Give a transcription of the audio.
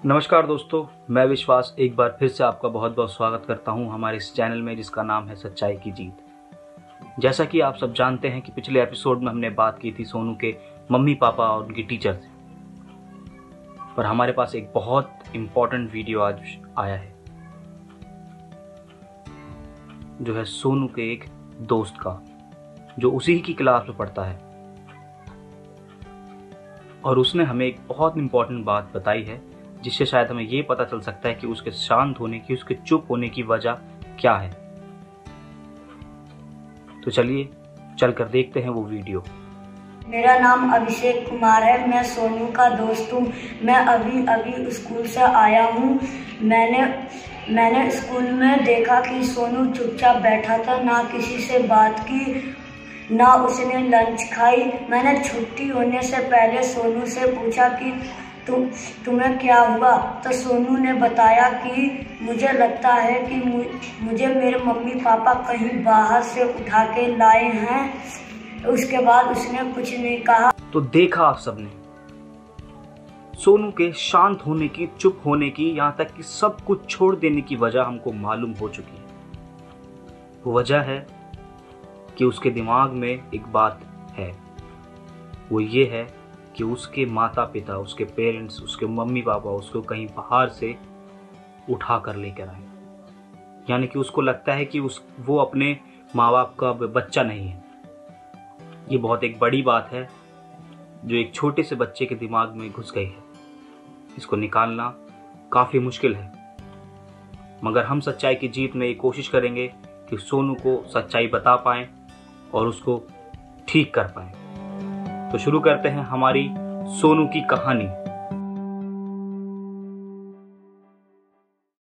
नमस्कार दोस्तों, मैं विश्वास एक बार फिर से आपका बहुत बहुत स्वागत करता हूं हमारे इस चैनल में जिसका नाम है सच्चाई की जीत। जैसा कि आप सब जानते हैं कि पिछले एपिसोड में हमने बात की थी सोनू के मम्मी पापा और उनकी टीचर से, पर हमारे पास एक बहुत इम्पोर्टेंट वीडियो आज आया है जो है सोनू के एक दोस्त का, जो उसी की क्लास में पढ़ता है। और उसने हमें एक बहुत इम्पोर्टेंट बात बताई है जिससे शायद हमें ये पता चल सकता है कि उसके शांत होने की, उसके चुप होने की वजह क्या है। तो चलिए चलकर देखते हैं वो वीडियो। मेरा नाम अभिषेक कुमार है। मैं सोनू का दोस्त हूँ। मैं अभी स्कूल से आया हूँ। मैंने स्कूल में देखा कि सोनू चुपचाप बैठा था, ना किसी से बात की, ना उसने लंच खाई। मैंने छुट्टी होने से पहले सोनू से पूछा कि तुम्हें क्या हुआ, तो सोनू ने बताया कि मुझे लगता है कि मुझे मेरे मम्मी पापा कहीं बाहर से उठा के लाए हैं। उसके बाद उसने कुछ नहीं कहा। तो देखा आप सबने सोनू के शांत होने की, चुप होने की, यहाँ तक कि सब कुछ छोड़ देने की वजह हमको मालूम हो चुकी है। वो वजह है कि उसके दिमाग में एक बात है, वो ये है कि उसके माता पिता, उसके पेरेंट्स, उसके मम्मी पापा उसको कहीं बाहर से उठा कर लेकर आए। यानी कि उसको लगता है कि वो अपने माँ बाप का बच्चा नहीं है। ये बहुत एक बड़ी बात है जो एक छोटे से बच्चे के दिमाग में घुस गई है। इसको निकालना काफ़ी मुश्किल है, मगर हम सच्चाई की जीत में ये कोशिश करेंगे कि सोनू को सच्चाई बता पाएं और उसको ठीक कर पाएं। तो शुरू करते हैं हमारी सोनू की कहानी।